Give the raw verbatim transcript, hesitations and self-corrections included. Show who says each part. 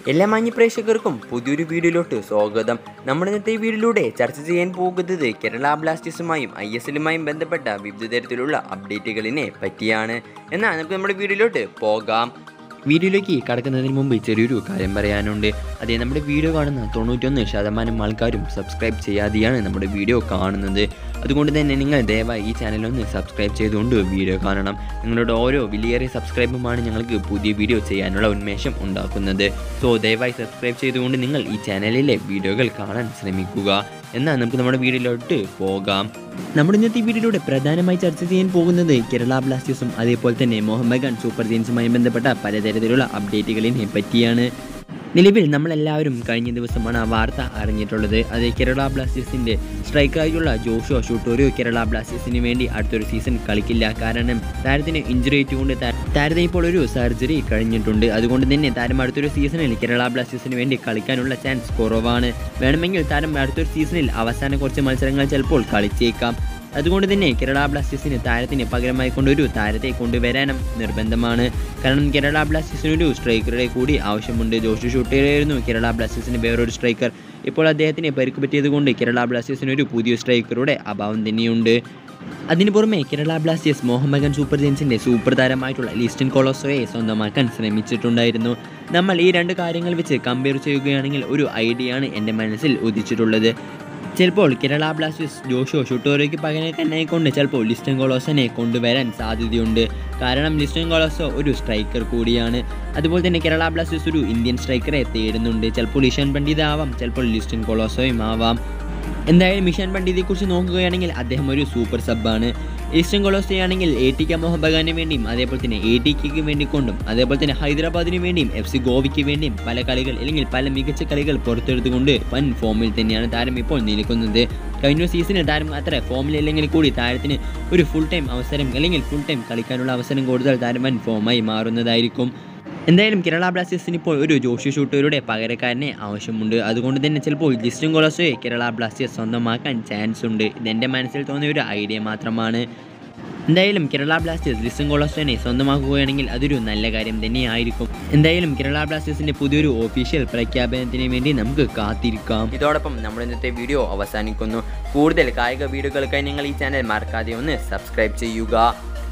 Speaker 1: എല്ലാ മാന്യ പ്രേക്ഷകർക്കും പുതിയൊരു വീഡിയോയിലോട്ട് സ്വാഗതം. നമ്മൾ ഇന്നത്തെ ഈ വീഡിയോയിലൂടെ ചർച്ച ചെയ്യാൻ പോകുന്നത് കേരള ബ്ലാസ്റ്റേഴ്സുമായും ഐ എസ് എല്ലുമായും ബന്ധപ്പെട്ട വിവിധ തരത്തിലുള്ള അപ്ഡേറ്റുകളിനെ പറ്റിയാണ്. എന്നാൽ നമുക്ക് നമ്മുടെ വീഡിയോയിലോട്ട് പോകാം. വീഡിയോയിലേക്ക് കടക്കുന്നതിന് മുമ്പ് ചെറിയൊരു കാര്യം പറയാനുണ്ട്. അതേ, നമ്മുടെ വീഡിയോ കാണുന്ന തൊണ്ണൂറ്റൊന്ന് ശതമാനം ആൾക്കാരും സബ്സ്ക്രൈബ് ചെയ്യാതെയാണ് നമ്മുടെ വീഡിയോ കാണുന്നത്. അതുകൊണ്ട് തന്നെ നിങ്ങൾ ദയവായി ഈ ചാനലൊന്ന് സബ്സ്ക്രൈബ് ചെയ്തുകൊണ്ട് വീഡിയോ കാണണം. നിങ്ങളുടെ ഓരോ വിലയേറിയ സബ്സ്ക്രൈബുമാണ് ഞങ്ങൾക്ക് പുതിയ വീഡിയോ ചെയ്യാനുള്ള ഉന്മേഷം ഉണ്ടാക്കുന്നത്. സോ ദയവായി സബ്സ്ക്രൈബ് ചെയ്തുകൊണ്ട് നിങ്ങൾ ഈ ചാനലിലെ വീഡിയോകൾ കാണാൻ ശ്രമിക്കുക. എന്നാൽ നമുക്ക് നമ്മുടെ വീഡിയോയിലോട്ട് പോകാം. നമ്മുടെ ഇന്നത്തെ വീഡിയോയിലൂടെ പ്രധാനമായി ചർച്ച ചെയ്യാൻ പോകുന്നത് കേരള ബ്ലാസ്റ്റേഴ്സും അതേപോലെ തന്നെ മോഹൻ ബഗാൻ സൂപ്പർ ജയൻസുമായി ബന്ധപ്പെട്ട പലതരത്തിലുള്ള അപ്ഡേറ്റുകളിനെ പറ്റിയാണ്. നിലവിൽ നമ്മളെല്ലാവരും കഴിഞ്ഞ ദിവസമാണ് ആ വാർത്ത അറിഞ്ഞിട്ടുള്ളത്. അത് കേരള ബ്ലാസ്റ്റേഴ്സിൻ്റെ സ്ട്രൈക്കറായിട്ടുള്ള ജോഷുവ ഷൂട്ടോറിയോ കേരള ബ്ലാസ്റ്റേഴ്സിന് വേണ്ടി അടുത്തൊരു സീസൺ കളിക്കില്ല. കാരണം താരത്തിന് ഇഞ്ചുറി ആയിട്ടുകൊണ്ട് താരത്തിന് ഇപ്പോൾ ഒരു സർജറി കഴിഞ്ഞിട്ടുണ്ട്. അതുകൊണ്ട് തന്നെ താരം അടുത്തൊരു സീസണിൽ കേരള ബ്ലാസ്റ്റേഴ്സിന് വേണ്ടി കളിക്കാനുള്ള ചാൻസ് കുറവാണ്. വേണമെങ്കിൽ താരം അടുത്തൊരു സീസണിൽ അവസാന കുറച്ച് മത്സരങ്ങൾ ചിലപ്പോൾ കളിച്ചേക്കാം. അതുകൊണ്ട് തന്നെ കേരള ബ്ലാസ്റ്റേഴ്സിന് താരത്തിന് പകരമായി കൊണ്ടൊരു താരത്തെ കൊണ്ടുവരാനും നിർബന്ധമാണ്. കാരണം കേരള ബ്ലാസ്റ്റേഴ്സിനൊരു സ്ട്രൈക്കറുടെ കൂടി ആവശ്യമുണ്ട്. ജോഷു ഷൂട്ടറായിരുന്നു കേരള ബ്ലാസ്റ്റേഴ്സിന് വേറൊരു സ്ട്രൈക്കർ. ഇപ്പോൾ അദ്ദേഹത്തിന് പരിക്ക് പറ്റിയത് കൊണ്ട് കേരള ബ്ലാസ്റ്റേഴ്സിനൊരു പുതിയ സ്ട്രൈക്കറുടെ അഭാവം തന്നെയുണ്ട്. അതിനു പുറമെ കേരള ബ്ലാസ്റ്റേഴ്സ് മോഹൻ ബഗാൻ സൂപ്പർ ജയൻസിൻ്റെ സൂപ്പർ താരമായിട്ടുള്ള ലിസ്റ്റൺ കൊളോസോയെ സ്വന്തമാക്കാൻ ശ്രമിച്ചിട്ടുണ്ടായിരുന്നു. നമ്മൾ ഈ രണ്ട് കാര്യങ്ങൾ വെച്ച് കമ്പയർ ചെയ്യുകയാണെങ്കിൽ ഒരു ഐഡിയയാണ് എൻ്റെ മനസ്സിൽ ഉദിച്ചിട്ടുള്ളത്. ചിലപ്പോൾ കേരള ബ്ലാസ്റ്റേഴ്സ് ജോഷോ ഷൂട്ടോറിയോയ്ക്ക് പകരക്കാരനെ കൊണ്ട് ചിലപ്പോൾ ലിസ്റ്റൺ കൊളോസോനെ കൊണ്ടുവരാൻ സാധ്യതയുണ്ട്. കാരണം ലിസ്റ്റൺ കൊളോസോ ഒരു സ്ട്രൈക്കർ കൂടിയാണ്. അതുപോലെ തന്നെ കേരള ബ്ലാസ്റ്റേഴ്സ് ഒരു ഇന്ത്യൻ സ്ട്രൈക്കറെ തേടുന്നുണ്ട്. ചിലപ്പോൾ ഇഷാൻ പണ്ഡിത് ആവാം, ചിലപ്പോൾ ലിസ്റ്റൺ കൊളോസോയും ആവാം. എന്തായാലും ഇഷാൻ പണ്ഡിതിനെക്കുറിച്ച് നോക്കുകയാണെങ്കിൽ അദ്ദേഹം ഒരു സൂപ്പർ സബ്ബാണ്. ഈസ്റ്റേൺ കൊളോസോയാണെങ്കിൽ എ ടി കെ മോഹൻ ബഗാന് വേണ്ടിയും അതേപോലെ തന്നെ എ ടി കെക്ക് വേണ്ടി കൊണ്ടും അതേപോലെ തന്നെ ഹൈദരാബാദിന് വേണ്ടിയും എഫ് സി ഗോവയ്ക്ക് വേണ്ടിയും പല കളികൾ അല്ലെങ്കിൽ പല മികച്ച കളികൾ പുറത്തെടുത്തുകൊണ്ട് വൻ ഫോമിൽ തന്നെയാണ് താരം ഇപ്പോൾ നിൽക്കുന്നത്. കഴിഞ്ഞ സീസണിൽ താരം അത്ര ഫോമിലില്ലെങ്കിൽ കൂടി താരത്തിന് ഒരു ഫുൾ ടൈം അവസരം അല്ലെങ്കിൽ ഫുൾ ടൈം കളിക്കാനുള്ള അവസരം കൊടുത്താൽ താരം വൻ ഫോമായി മാറുന്നതായിരിക്കും. എന്തായാലും കേരള ബ്ലാസ്റ്റേഴ്സിന് ഇപ്പോൾ ഒരു ജോഷു ഷൂട്ടറുടെ പകരക്കാരനെ ആവശ്യമുണ്ട്. അതുകൊണ്ട് തന്നെ ചിലപ്പോൾ ലിസ്റ്റൺ കൊളോസോയെ കേരള ബ്ലാസ്റ്റേഴ്സ് സ്വന്തമാക്കാൻ ചാൻസ് ഉണ്ട്. ഇതെൻ്റെ മനസ്സിൽ തോന്നിയ ഒരു ഐഡിയ മാത്രമാണ്. എന്തായാലും കേരള ബ്ലാസ്റ്റേഴ്സ് ലിസ്റ്റൺ കൊളോസോനെ സ്വന്തമാക്കുകയാണെങ്കിൽ അതൊരു നല്ല കാര്യം തന്നെയായിരിക്കും. എന്തായാലും കേരള ബ്ലാസ്റ്റേഴ്സിൻ്റെ പുതിയൊരു ഒഫീഷ്യൽ പ്രഖ്യാപനത്തിന് വേണ്ടി നമുക്ക് കാത്തിരിക്കാം. ഇതോടൊപ്പം നമ്മുടെ ഇന്നത്തെ വീഡിയോ അവസാനിക്കുന്നു. കൂടുതൽ കായിക വീഡിയോകൾക്കായി നിങ്ങൾ ഈ ചാനൽ മറക്കാതെ ഒന്ന് സബ്സ്ക്രൈബ് ചെയ്യുക.